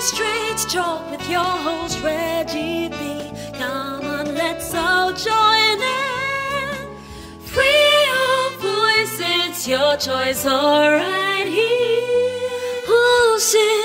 Straight Talk with your host Reggie B. Come on, let's all join in. Free your voice, it's your choice, alright here. Oh,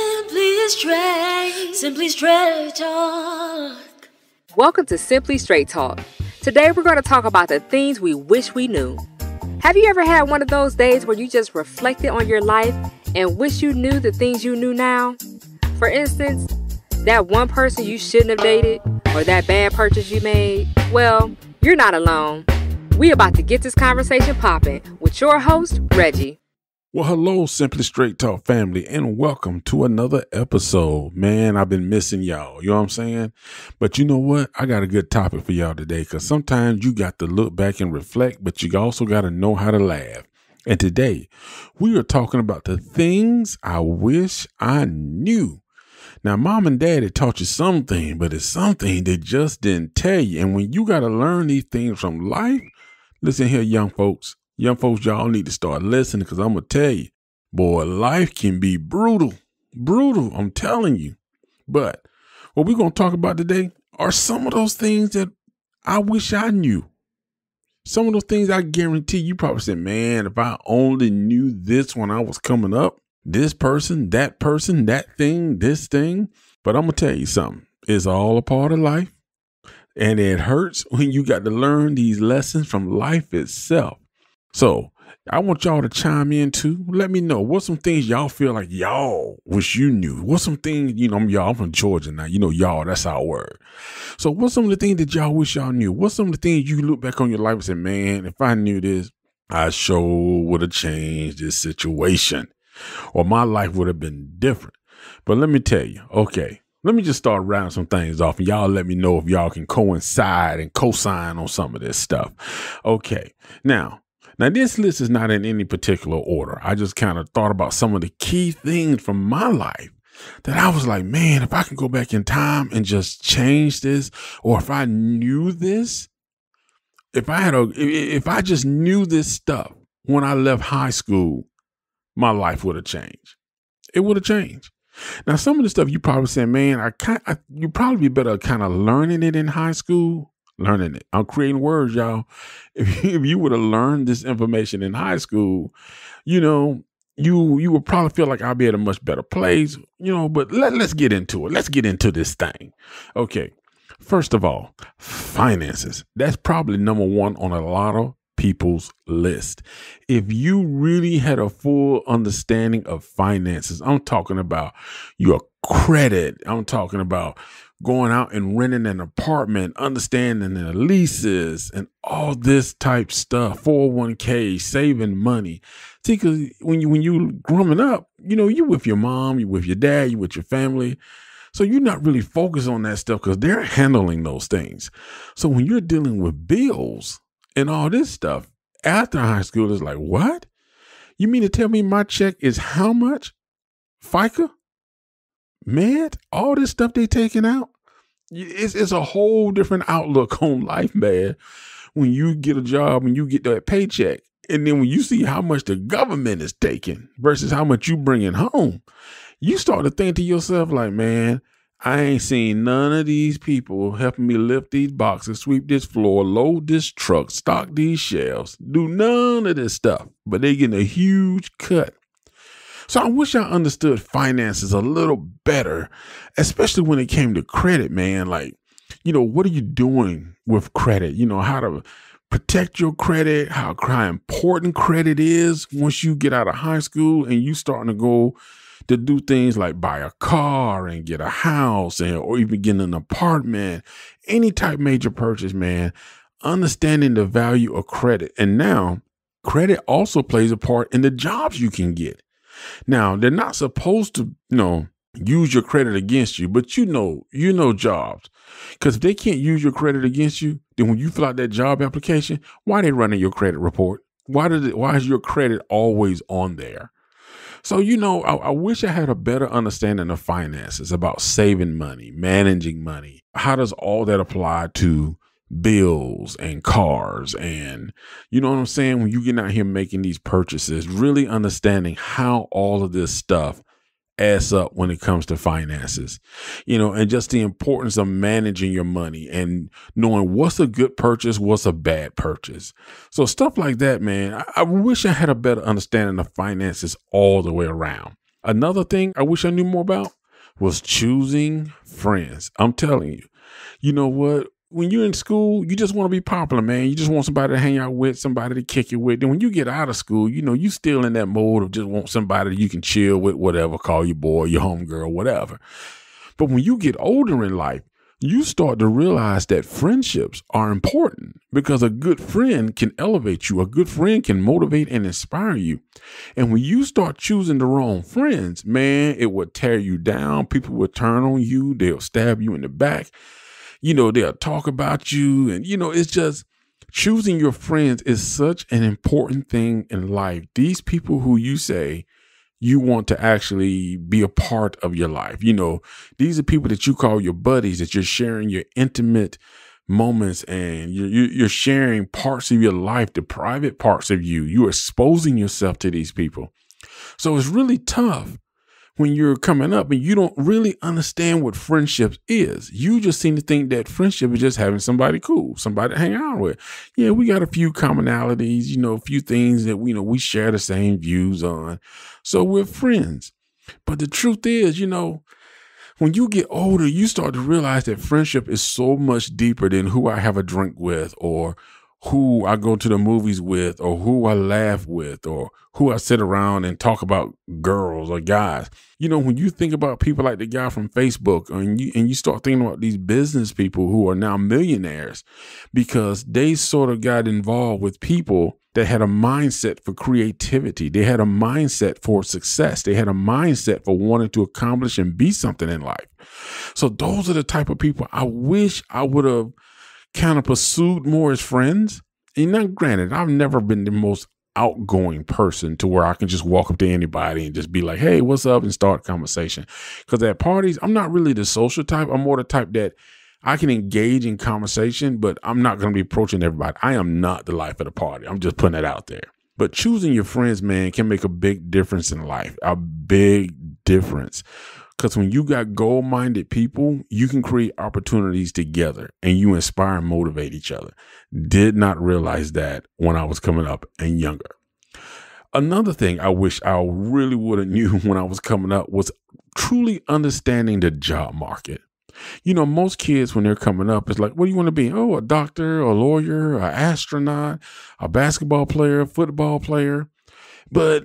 Simply Straight Talk. Welcome to Simply Straight Talk. Today we're going to talk about the things we wish we knew. Have you ever had one of those days where you just reflected on your life and wish you knew the things you knew now? For instance, that one person you shouldn't have dated or that bad purchase you made. Well, you're not alone. We about to get this conversation popping with your host, Reggie. Well, hello, Simply Straight Talk family, and welcome to another episode. Man, I've been missing y'all. You know what I'm saying? But you know what? I got a good topic for y'all today, because sometimes you got to look back and reflect, but you also got to know how to laugh. And today, we are talking about the things I wish I knew. Now, mom and dad had taught you something, but it's something they just didn't tell you. And when you got to learn these things from life, listen here, young folks. Young folks, y'all need to start listening, because I'm going to tell you, boy, life can be brutal. Brutal, I'm telling you. But what we're going to talk about today are some of those things that I wish I knew. Some of those things I guarantee you probably said, man, if I only knew this when I was coming up, this person, that thing, this thing. But I'm going to tell you something. It's all a part of life. And it hurts when you got to learn these lessons from life itself. So I want y'all to chime in too. Let me know what's some things y'all feel like y'all wish you knew. What's some things, y'all, I'm from Georgia now. Y'all, that's our word. So what's some of the things that y'all wish y'all knew? What's some of the things you look back on your life and say, man, if I knew this, I sure would have changed this situation, or my life would have been different. But let me tell you, okay, let me just start rounding some things off, and y'all let me know if y'all can coincide and co-sign on some of this stuff. Okay, Now, this list is not in any particular order. I just kind of thought about some of the key things from my life that I was like, man, if I can go back in time and just change this, or if I knew this, if I just knew this stuff when I left high school, my life would have changed. It would have changed. Now, some of the stuff you probably say, man, you probably be better kind of learning it in high school. Learning it. I'm creating words, y'all. If you would have learned this information in high school, you would probably feel like I'll be at a much better place, but let's get into it. Let's get into this thing. Okay. First of all, finances. That's probably number one on a lot of people's list. If you really had a full understanding of finances, I'm talking about your credit. I'm talking about going out and renting an apartment, understanding the leases and all this type stuff, 401k, saving money. See, because when you growing up, you with your mom, you with your dad, you with your family. So you're not really focused on that stuff because they're handling those things. So when you're dealing with bills and all this stuff after high school, it's like, what? You mean to tell me my check is how much? FICA? Man, all this stuff they taking out, it's a whole different outlook on life, man. When you get a job and you get that paycheck, and then when you see how much the government is taking versus how much you bringing home, you start to think to yourself like, man, I ain't seen none of these people helping me lift these boxes, sweep this floor, load this truck, stock these shelves, do none of this stuff, but they getting a huge cut. So I wish I understood finances a little better, especially when it came to credit, man. Like, what are you doing with credit? How to protect your credit, how important credit is once you get out of high school and you starting to go to do things like buy a car and get a house or even get an apartment, any type major purchase, man. Understanding the value of credit. And now credit also plays a part in the jobs you can get. Now, they're not supposed to, use your credit against you, but jobs. Because if they can't use your credit against you, then when you fill out that job application, why are they running your credit report? Why is your credit always on there? So, I wish I had a better understanding of finances, about saving money, managing money. How does all that apply to bills and cars? And you know what I'm saying? When you get out here making these purchases, really understanding how all of this stuff ass up when it comes to finances, and just the importance of managing your money and knowing what's a good purchase, what's a bad purchase. So stuff like that, man, I wish I had a better understanding of finances all the way around. Another thing I wish I knew more about was choosing friends. I'm telling you, you know what? When you're in school, you just want to be popular, man. You just want somebody to hang out with, somebody to kick it with. Then when you get out of school, you still in that mode of just want somebody that you can chill with, whatever, call your boy, your homegirl, whatever. But when you get older in life, you start to realize that friendships are important because a good friend can elevate you. A good friend can motivate and inspire you. And when you start choosing the wrong friends, man, it will tear you down. People will turn on you. They'll stab you in the back. They'll talk about you. And, it's just choosing your friends is such an important thing in life. These people who you say you want to actually be a part of your life. These are people that you call your buddies, that you're sharing your intimate moments and you're sharing parts of your life, the private parts of you. You're exposing yourself to these people. So it's really tough when you're coming up and you don't really understand what friendship is. You just seem to think that friendship is just having somebody cool, somebody to hang out with. Yeah, we got a few commonalities, a few things that we share the same views on. So we're friends. But the truth is, when you get older, you start to realize that friendship is so much deeper than who I have a drink with or who I go to the movies with or who I laugh with or who I sit around and talk about girls or guys. When you think about people like the guy from Facebook and you start thinking about these business people who are now millionaires because they sort of got involved with people that had a mindset for creativity. They had a mindset for success. They had a mindset for wanting to accomplish and be something in life. So those are the type of people I wish I would have kind of pursued more as friends. And now, granted, I've never been the most outgoing person to where I can just walk up to anybody and just be like, hey, what's up? And start a conversation. Because at parties, I'm not really the social type. I'm more the type that I can engage in conversation, but I'm not going to be approaching everybody. I am not the life of the party. I'm just putting it out there. But choosing your friends, man, can make a big difference in life, a big difference. Because when you got goal-minded people, you can create opportunities together and you inspire and motivate each other. Did not realize that when I was coming up and younger. Another thing I wish I really would have knew when I was coming up was truly understanding the job market. Most kids when they're coming up, it's like, what do you want to be? Oh, a doctor, a lawyer, an astronaut, a basketball player, a football player. But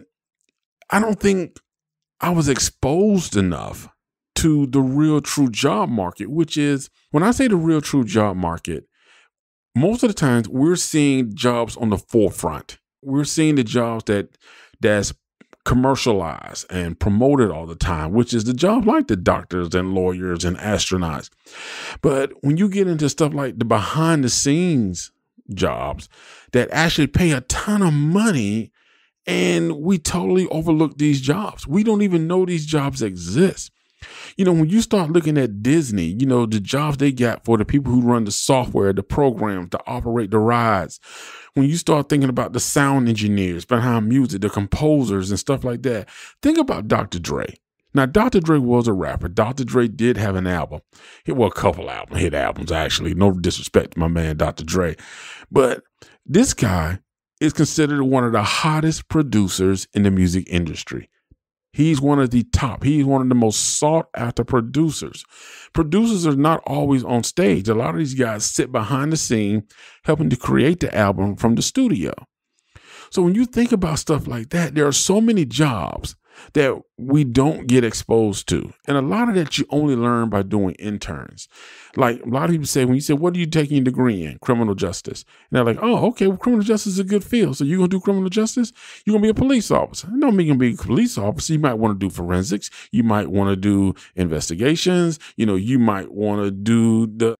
I don't think I was exposed enough to the real true job market, which is when I say the real true job market, most of the times we're seeing jobs on the forefront. We're seeing the jobs that's commercialized and promoted all the time, which is the jobs like the doctors and lawyers and astronauts. But when you get into stuff like the behind the scenes jobs that actually pay a ton of money, and we totally overlook these jobs. We don't even know these jobs exist. When you start looking at Disney, the jobs they got for the people who run the software, the programs, to operate the rides. When you start thinking about the sound engineers behind music, the composers and stuff like that, think about Dr. Dre. Now, Dr. Dre was a rapper. Dr. Dre did have an album. A couple hit albums, actually. No disrespect to my man, Dr. Dre. But this guy is considered one of the hottest producers in the music industry. He's one of the top. He's one of the most sought after producers. Producers are not always on stage. A lot of these guys sit behind the scene, helping to create the album from the studio. So when you think about stuff like that, there are so many jobs that we don't get exposed to. And a lot of that you only learn by doing interns. Like a lot of people say, when you say, what are you taking your degree in? Criminal justice. And they're like, oh, okay, well, criminal justice is a good field. So you're going to do criminal justice? You're going to be a police officer. No, you're going to be a police officer. You might want to do forensics. You might want to do investigations. You might want to do the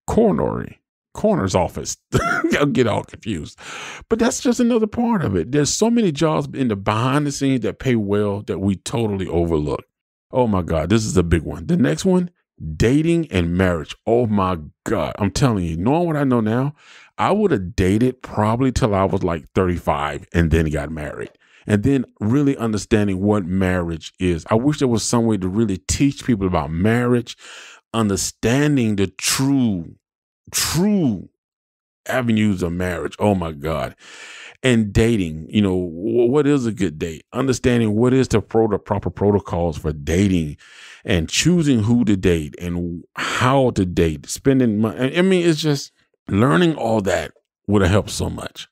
coroner's office. I'll get all confused. But that's just another part of it. There's so many jobs in the behind the scenes that pay well that we totally overlook. Oh my God, this is a big one. The next one, dating and marriage. Oh my God. I'm telling you, knowing what I know now, I would have dated probably till I was like 35 and then got married. And then really understanding what marriage is. I wish there was some way to really teach people about marriage, understanding the true avenues of marriage. Oh my God. And dating, what is a good date? Understanding what is the proper protocols for dating and choosing who to date and how to date, spending money. I mean, it's just learning all that would have helped so much.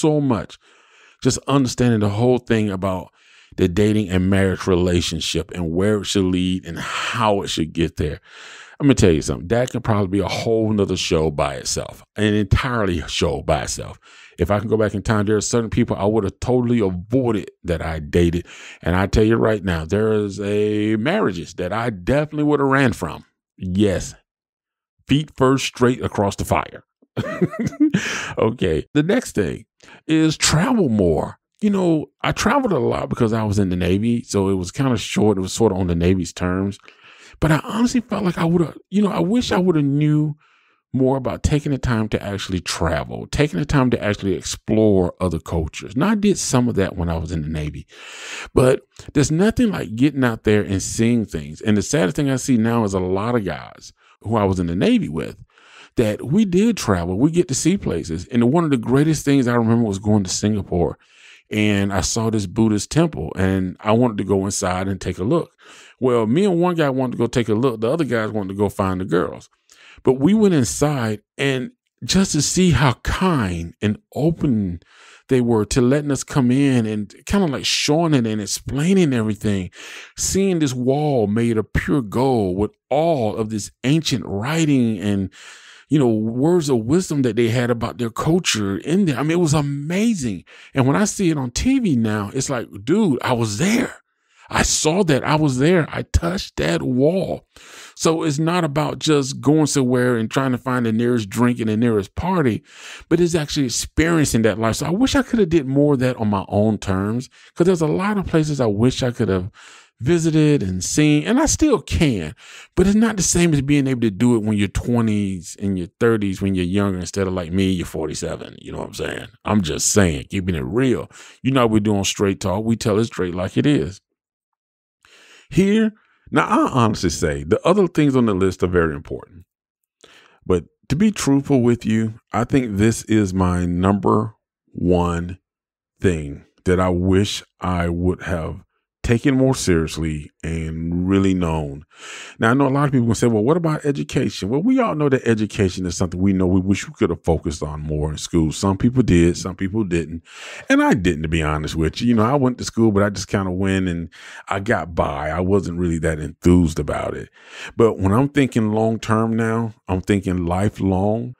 Just understanding the whole thing about the dating and marriage relationship and where it should lead and how it should get there. I'm going to tell you something. That could probably be a whole nother show by itself, an entirely show by itself. If I can go back in time, there are certain people I would have totally avoided that I dated. And I tell you right now, there is marriages that I definitely would have ran from. Yes. Feet first, straight across the fire. Okay. The next thing is travel more. I traveled a lot because I was in the Navy. So it was kind of short. It was sort of on the Navy's terms. But I honestly felt like I would have, I wish I would have knew more about taking the time to actually travel, taking the time to actually explore other cultures. Now, I did some of that when I was in the Navy, but there's nothing like getting out there and seeing things. And the saddest thing I see now is a lot of guys who I was in the Navy with that we did travel. We get to see places. And one of the greatest things I remember was going to Singapore. And I saw this Buddhist temple and I wanted to go inside and take a look. Well, me and one guy wanted to go take a look. The other guys wanted to go find the girls. But we went inside and just to see how kind and open they were to letting us come in and kind of like showing it and explaining everything, seeing this wall made of pure gold with all of this ancient writing and words of wisdom that they had about their culture in there. I mean, it was amazing. And when I see it on TV now, it's like, dude, I was there. I saw that. I was there. I touched that wall. So it's not about just going somewhere and trying to find the nearest drink and the nearest party, but it's actually experiencing that life. So I wish I could have did more of that on my own terms, because there's a lot of places I wish I could have visited and seen, and I still can, but it's not the same as being able to do it when you're 20s and your 30s, when you're younger, instead of like me, you're 47. You know what I'm saying? I'm just saying, keeping it real. We're doing straight talk. We tell it straight like it is. Here, now I honestly say the other things on the list are very important, but to be truthful with you, I think this is my number one thing that I wish I would have taken more seriously and really known. Now, I know a lot of people will say, well, what about education? Well, we all know that education is something we know we wish we could have focused on more in school. Some people did, some people didn't. And I didn't, to be honest with you. I went to school, but I just kind of went and I got by. I wasn't really that enthused about it. But when I'm thinking long term now, I'm thinking lifelong.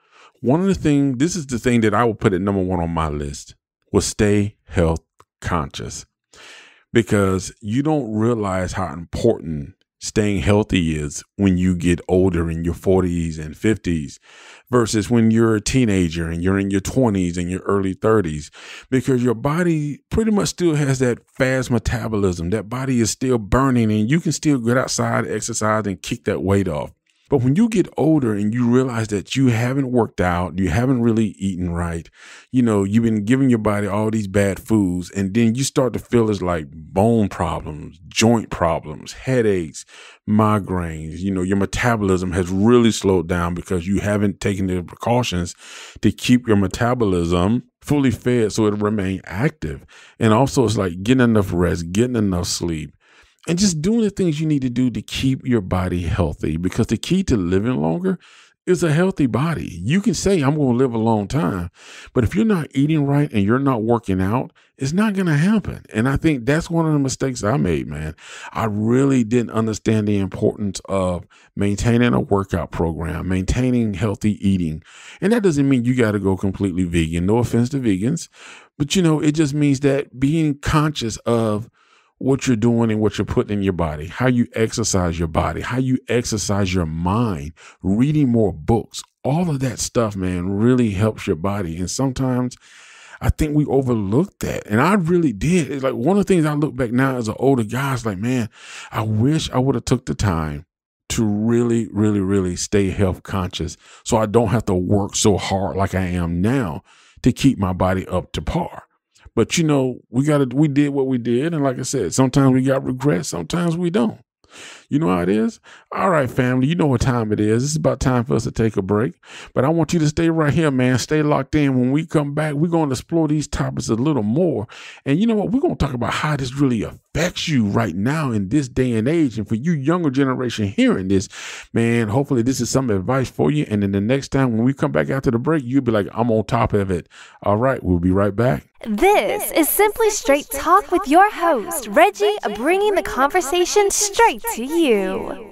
This is the thing that I would put at number one on my list, was stay health conscious. Because you don't realize how important staying healthy is when you get older in your 40s and 50s versus when you're a teenager and you're in your 20s and your early 30s, because your body pretty much still has that fast metabolism. That body is still burning and you can still get outside, exercise, and kick that weight off. But when you get older and you realize that you haven't worked out, you haven't really eaten right, you've been giving your body all these bad foods, and then you start to feel it's like bone problems, joint problems, headaches, migraines, your metabolism has really slowed down because you haven't taken the precautions to keep your metabolism fully fed so it'll remain active. And also it's like getting enough rest, getting enough sleep. And just doing the things you need to do to keep your body healthy, because the key to living longer is a healthy body. You can say, I'm going to live a long time, but if you're not eating right and you're not working out, it's not going to happen. And I think that's one of the mistakes I made, man. I really didn't understand the importance of maintaining a workout program, maintaining healthy eating. And that doesn't mean you got to go completely vegan. No offense to vegans, but it just means that being conscious of what you're doing and what you're putting in your body, how you exercise your body, how you exercise your mind, reading more books, all of that stuff, man, really helps your body. And sometimes I think we overlook that. And I really did. It's like one of the things I look back now as an older guy is like, man, I wish I would have took the time to really, really, really stay health conscious so I don't have to work so hard like I am now to keep my body up to par. But we did what we did. And like I said, sometimes we got regrets, sometimes we don't. You know how it is? All right, family, you know what time it is. It's about time for us to take a break. But I want you to stay right here, man. Stay locked in. When we come back, we're going to explore these topics a little more. And you know what? We're going to talk about how this really affects you right now in this day and age. And for you younger generation hearing this, man, hopefully this is some advice for you. And then the next time when we come back after the break, you'll be like, I'm on top of it. All right, we'll be right back. This is Simply Straight Talk with your host, Reggie, bringing the conversation straight to you.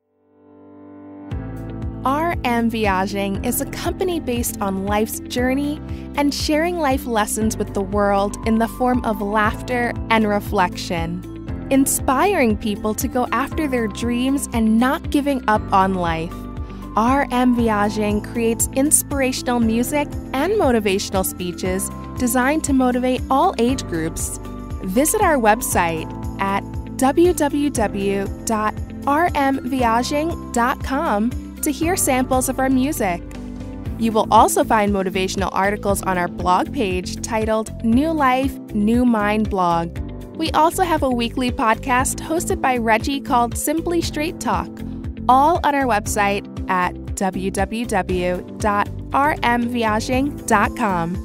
RM Viaging is a company based on life's journey and sharing life lessons with the world in the form of laughter and reflection, inspiring people to go after their dreams and not giving up on life. RM Viaging creates inspirational music and motivational speeches designed to motivate all age groups. Visit our website at www.rmviaging.com to hear samples of our music. You will also find motivational articles on our blog page titled New Life, New Mind Blog. We also have a weekly podcast hosted by Reggie called Simply Straight Talk, all on our website at www.rmviaging.com.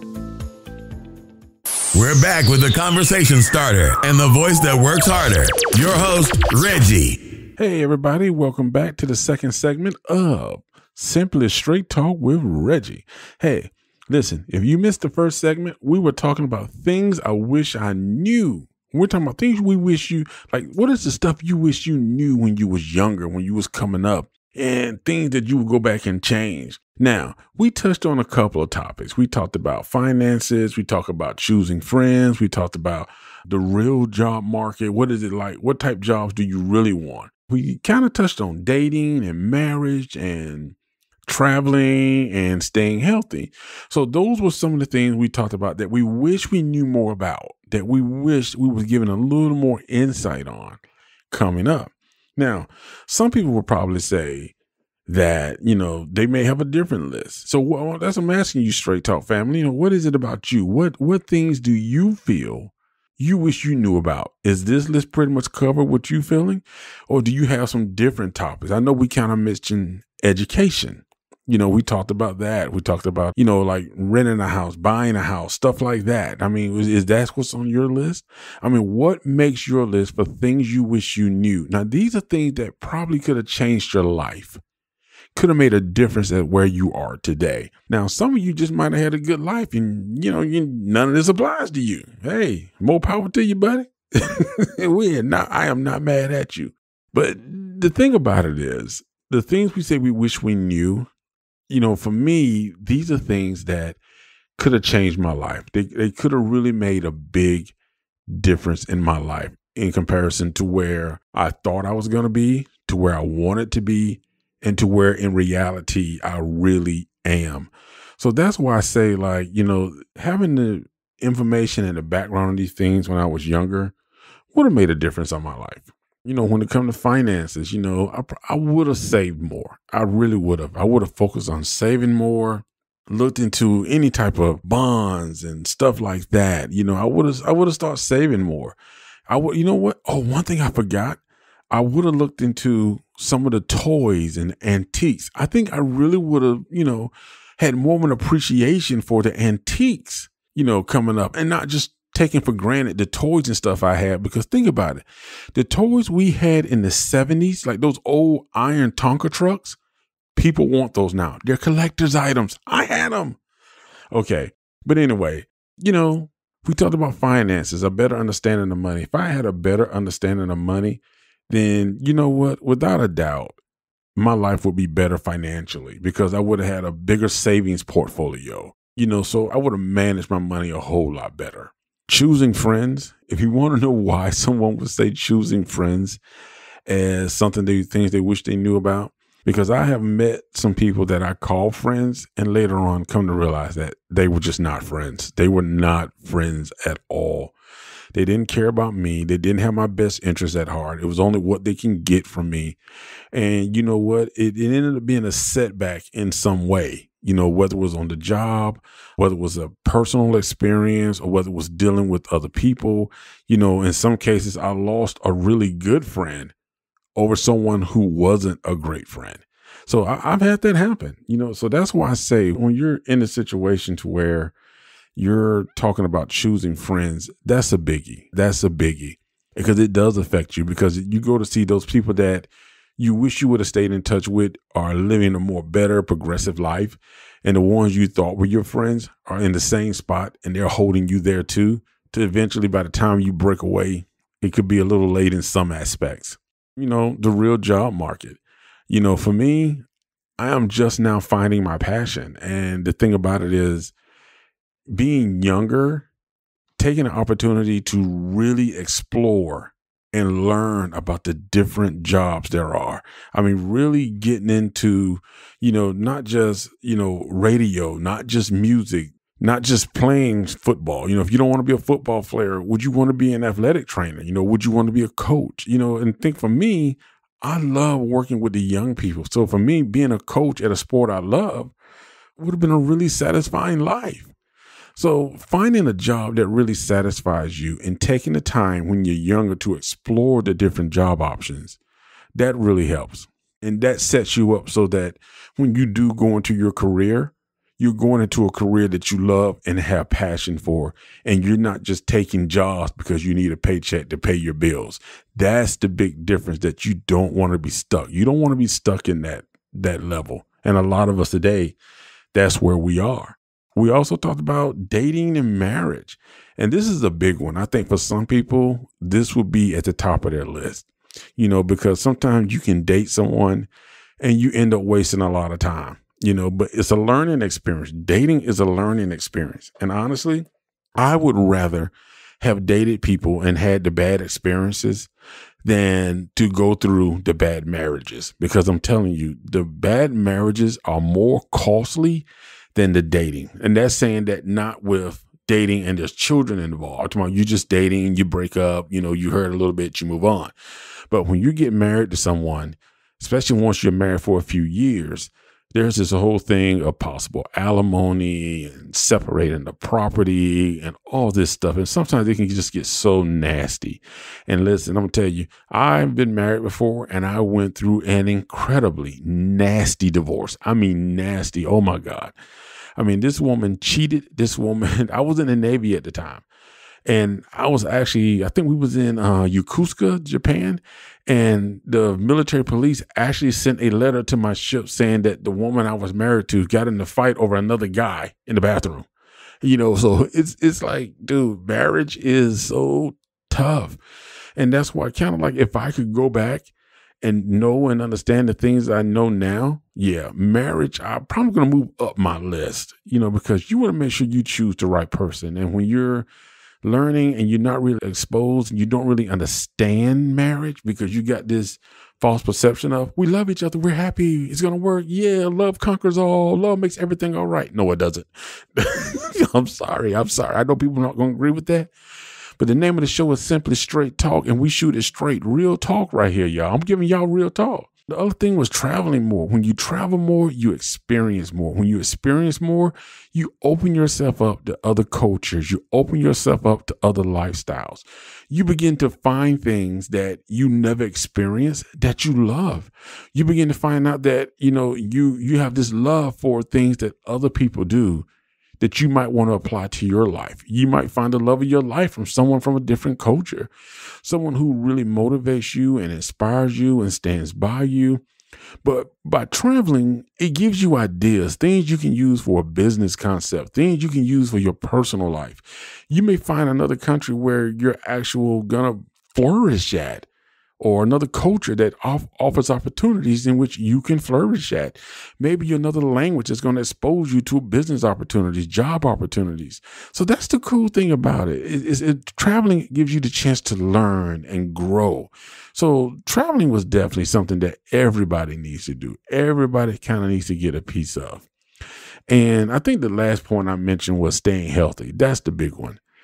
We're back with the conversation starter and the voice that works harder. Your host, Reggie. Hey, everybody. Welcome back to the second segment of Simply Straight Talk with Reggie. Hey, listen, if you missed the first segment, we were talking about things I wish I knew. We're talking about things we wish you, like, what is the stuff you wish you knew when you was younger, when you was coming up, and things that you would go back and change. Now, we touched on a couple of topics. We talked about finances. We talked about choosing friends. We talked about the real job market. What is it like? What type of jobs do you really want? We kind of touched on dating and marriage and traveling and staying healthy. So those were some of the things we talked about that we wish we knew more about, that we wish we was given a little more insight on coming up. Now, some people will probably say that, they may have a different list. So that's what I'm asking you, Straight Talk family. What is it about you? What things do you feel you wish you knew about? Is this list pretty much cover what you feeling? Or do you have some different topics? I know we kind of mentioned education. We talked about that. We talked about, like renting a house, buying a house, stuff like that. I mean, is that what's on your list? I mean, what makes your list for things you wish you knew? Now, these are things that probably could have changed your life, could have made a difference at where you are today. Now, some of you just might have had a good life and, none of this applies to you. Hey, more power to you, buddy. I am not mad at you. But the thing about it is, the things we say we wish we knew, for me, these are things that could have changed my life. They could have really made a big difference in my life in comparison to where I thought I was going to be, to where I wanted to be, and to where in reality I really am. So that's why I say, like, having the information and the background of these things when I was younger would have made a difference on my life. When it comes to finances, I would have saved more. I really would have. I would have focused on saving more, looked into any type of bonds and stuff like that. I would have started saving more. One thing I forgot, I would have looked into some of the toys and antiques. I think I really would have, had more of an appreciation for the antiques, coming up, and not just taking for granted the toys and stuff I had. Because think about it, the toys we had in the 70s, like those old iron Tonka trucks, people want those now. They're collector's items. I had them. Okay. But anyway, we talked about finances, a better understanding of money. If I had a better understanding of money, then you know what? Without a doubt, my life would be better financially because I would have had a bigger savings portfolio, so I would have managed my money a whole lot better. Choosing friends. If you want to know why someone would say choosing friends as something things they wish they knew about, because I have met some people that I call friends and later on come to realize that they were just not friends. They were not friends at all. They didn't care about me. They didn't have my best interests at heart. It was only what they can get from me. And you know what? It ended up being a setback in some way. whether it was on the job, whether it was a personal experience, or whether it was dealing with other people. In some cases, I lost a really good friend over someone who wasn't a great friend. So I've had that happen, so that's why I say when you're in a situation to where you're talking about choosing friends, that's a biggie. That's a biggie because it does affect you, because you go to see those people that you wish you would have stayed in touch with are living a more better, progressive life. And the ones you thought were your friends are in the same spot and they're holding you there too, to eventually by the time you break away, it could be a little late in some aspects. The real job market. For me, I am just now finding my passion. And the thing about it is being younger, taking an opportunity to really explore and learn about the different jobs there are. I mean, really getting into, not just, radio, not just music, not just playing football. If you don't want to be a football player, would you want to be an athletic trainer? Would you want to be a coach? And think for me, I love working with the young people. So for me, being a coach at a sport I love would have been a really satisfying life. So finding a job that really satisfies you and taking the time when you're younger to explore the different job options, that really helps. And that sets you up so that when you do go into your career, you're going into a career that you love and have passion for, and you're not just taking jobs because you need a paycheck to pay your bills. That's the big difference, that you don't want to be stuck. You don't want to be stuck in that level. And a lot of us today, that's where we are. We also talked about dating and marriage. And this is a big one. I think for some people, this would be at the top of their list, because sometimes you can date someone and you end up wasting a lot of time. But it's a learning experience. Dating is a learning experience. And honestly, I would rather have dated people and had the bad experiences than to go through the bad marriages, because I'm telling you, the bad marriages are more costly than the dating. And that's saying that not with dating and there's children involved. You just dating, you break up, you hurt a little bit, you move on. But when you get married to someone, especially once you're married for a few years, there's this whole thing of possible alimony and separating the property and all this stuff. And sometimes it can just get so nasty. And listen, I'm going to tell you, I've been married before and I went through an incredibly nasty divorce. I mean, nasty. Oh my God. I mean, this woman cheated. I was in the Navy at the time. And I think we was in Yokosuka, Japan, and the military police actually sent a letter to my ship saying that the woman I was married to got in a fight over another guy in the bathroom. So it's like, dude, marriage is so tough. And that's why kind of like, if I could go back and know and understand the things I know now, marriage, I'm probably going to move up my list, because you want to make sure you choose the right person. And when you're learning and you're not really exposed and you don't really understand marriage because you got this false perception of, we love each other, we're happy, it's going to work. Yeah, love conquers all. Love makes everything all right. No, it doesn't. I'm sorry. I know people are not going to agree with that. But the name of the show is Simply Straight Talk, and we shoot it straight. Real talk right here, y'all. I'm giving y'all real talk. The other thing was traveling more. When you travel more, you experience more. When you experience more, you open yourself up to other cultures. You open yourself up to other lifestyles. You begin to find things that you never experienced that you love. You begin to find out that, you have this love for things that other people do that you might want to apply to your life. You might find the love of your life from someone from a different culture, someone who really motivates you and inspires you and stands by you. But by traveling, it gives you ideas, things you can use for a business concept, things you can use for your personal life. You may find another country where you're actually going to flourish at, or another culture that offers opportunities in which you can flourish at. Maybe another language is going to expose you to business opportunities, job opportunities. So that's the cool thing about it. Traveling gives you the chance to learn and grow. So traveling was definitely something that everybody needs to do. Everybody kind of needs to get a piece of. And I think the last point I mentioned was staying healthy. That's the big one.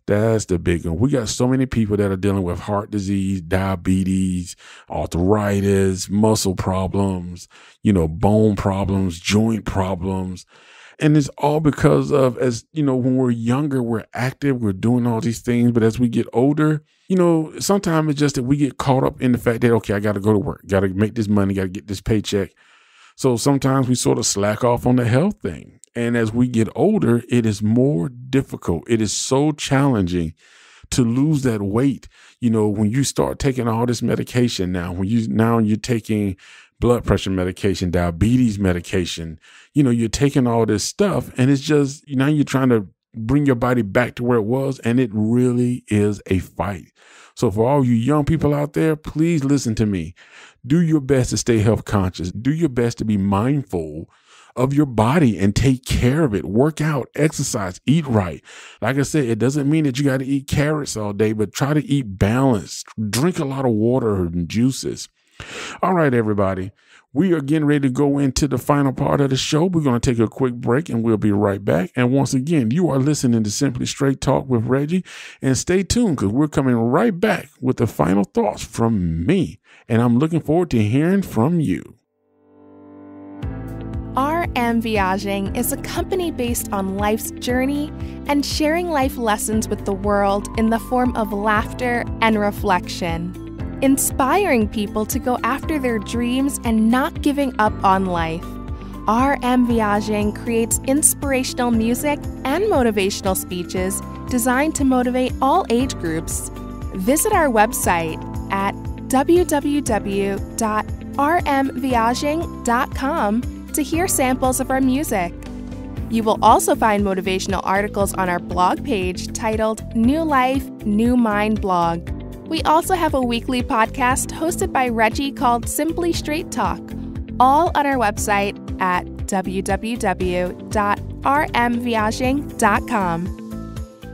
That's the big one. We got so many people that are dealing with heart disease, diabetes, arthritis, muscle problems, bone problems, joint problems. And it's all because of, when we're younger, we're active, we're doing all these things. But as we get older, sometimes it's just that we get caught up in the fact that, okay, I got to go to work, got to make this money, got to get this paycheck. So sometimes we sort of slack off on the health thing. And as we get older, it is more difficult. It is so challenging to lose that weight. When you start taking all this medication now, you're taking blood pressure medication, diabetes medication, you're taking all this stuff, and it's just, now you're trying to bring your body back to where it was. And it really is a fight. So for all you young people out there, please listen to me. Do your best to stay health conscious. Do your best to be mindful of your body and take care of it. Work out, exercise, eat right. Like I said, it doesn't mean that you got to eat carrots all day, but try to eat balanced. Drink a lot of water and juices. All right, everybody. We are getting ready to go into the final part of the show. We're going to take a quick break and we'll be right back. And once again, you are listening to Simply Straight Talk with Reggie. And stay tuned because we're coming right back with the final thoughts from me. And I'm looking forward to hearing from you. RM Viaging is a company based on life's journey and sharing life lessons with the world in the form of laughter and reflection. Inspiring people to go after their dreams and not giving up on life. RM Viaging creates inspirational music and motivational speeches designed to motivate all age groups. Visit our website at www.rmviaging.com to hear samples of our music. You will also find motivational articles on our blog page titled New Life, New Mind Blog. We also have a weekly podcast hosted by Reggie called Simply Straight Talk, all on our website at www.rmviaging.com.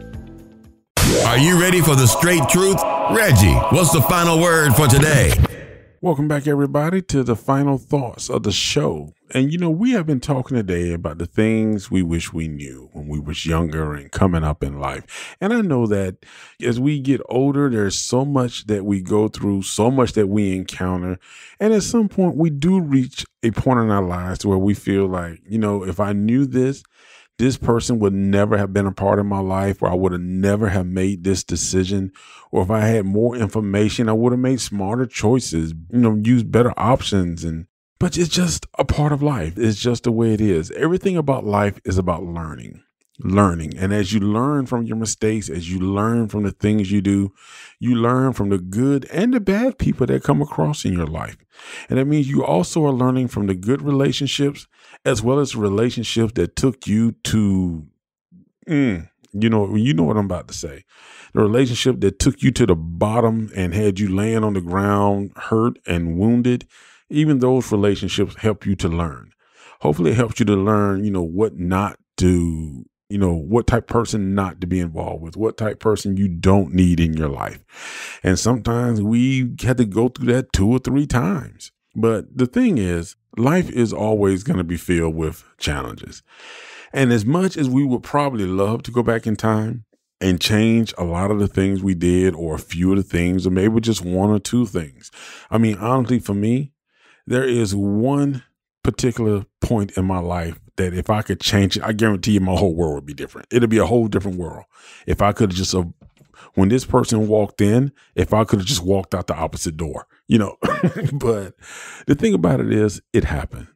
Are you ready for the straight truth? Reggie, what's the final word for today? Welcome back, everybody, to the final thoughts of the show. And, we have been talking today about the things we wish we knew when we was younger and coming up in life. And I know that as we get older, there's so much that we go through, so much that we encounter. And at some point, we do reach a point in our lives where we feel like, if I knew this person would never have been a part of my life, or I would have never have made this decision. Or if I had more information, I would have made smarter choices, used better options. But it's just a part of life. It's just the way it is. Everything about life is about learning. And as you learn from your mistakes, as you learn from the things you do, you learn from the good and the bad people that come across in your life. And that means you also are learning from the good relationships as well as relationships that took you to, you know what I'm about to say. The relationship that took you to the bottom and had you laying on the ground, hurt and wounded. Even those relationships help you to learn. Hopefully it helps you to learn, what not to, what type of person not to be involved with, what type of person you don't need in your life. And sometimes we had to go through that 2 or 3 times. But the thing is, life is always going to be filled with challenges. And as much as we would probably love to go back in time and change a lot of the things we did, or a few of the things, or maybe just 1 or 2 things. I mean, honestly, for me, there is one particular point in my life that if I could change it, I guarantee you my whole world would be different. It'll be a whole different world. If I could just, when this person walked in, if I could have just walked out the opposite door, But the thing about it is, it happened.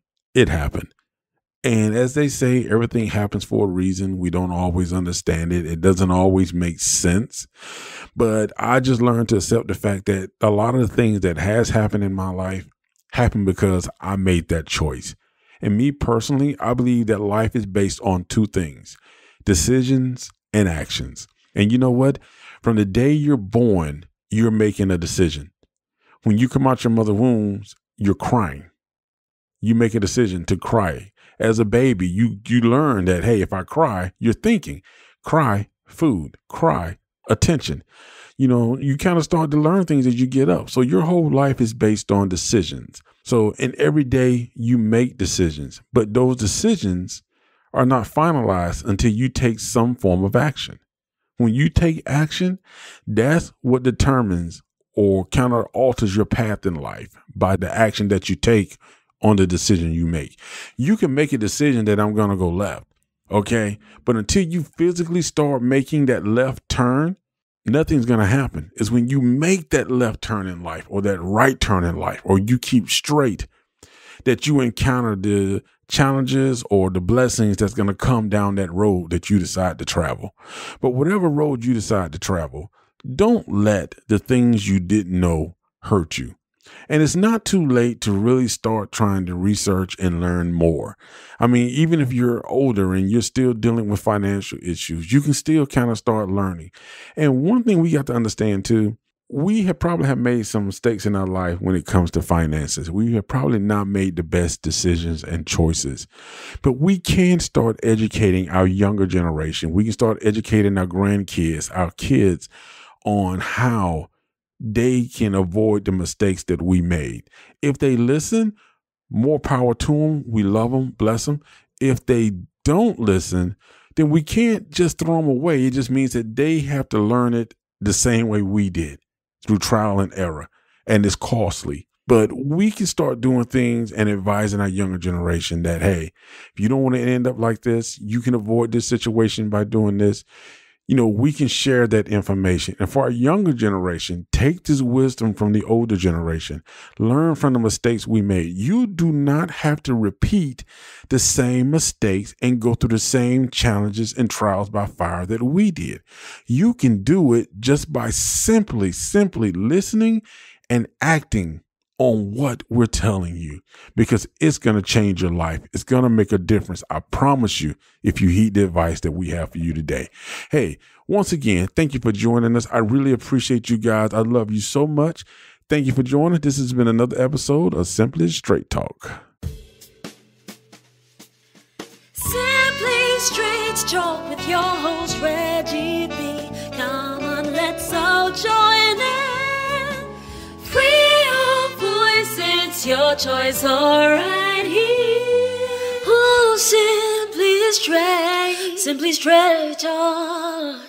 And as they say, everything happens for a reason. We don't always understand it. It doesn't always make sense. But I just learned to accept the fact that a lot of the things that has happened in my life happened because I made that choice. And me personally, I believe that life is based on 2 things: decisions and actions. And you know what? From the day you're born, you're making a decision. When you come out your mother's womb, you're crying. You make a decision to cry. As a baby, you learn that, hey, if I cry, you're thinking, cry, food, cry, attention. You kind of start to learn things as you get up. So your whole life is based on decisions. So in every day you make decisions, but those decisions are not finalized until you take some form of action. When you take action, that's what determines or counter alters your path in life by the action that you take on the decision you make. You can make a decision that I'm going to go left. Okay. But until you physically start making that left turn, nothing's going to happen. It's when you make that left turn in life or that right turn in life, or you keep straight, that you encounter the challenges or the blessings that's going to come down that road that you decide to travel. But whatever road you decide to travel, don't let the things you didn't know hurt you. And it's not too late to really start trying to research and learn more. I mean, even if you're older and you're still dealing with financial issues, you can still kind of start learning. And one thing we got to understand too, we have probably made some mistakes in our life when it comes to finances. We have probably not made the best decisions and choices, but we can start educating our younger generation. We can start educating our grandkids, our kids on how they can avoid the mistakes that we made. If they listen, more power to them. We love them, bless them. If they don't listen, then we can't just throw them away. It just means that they have to learn it the same way we did, through trial and error, and it's costly. But we can start doing things and advising our younger generation that, hey, if you don't want to end up like this, you can avoid this situation by doing this. You know, we can share that information. And for our younger generation, take this wisdom from the older generation. Learn from the mistakes we made. You do not have to repeat the same mistakes and go through the same challenges and trials by fire that we did. You can do it just by simply listening and acting on what we're telling you, because it's going to change your life. It's going to make a difference. I promise you, if you heed the advice that we have for you today. Hey, once again, thank you for joining us. I really appreciate you guys. I love you so much. Thank you for joining. This has been another episode of Simply Straight Talk. Simply Straight Talk with your host, Reggie B. Come on, let's all join in. Free it's your choice, all right here. Oh, simply straight talk.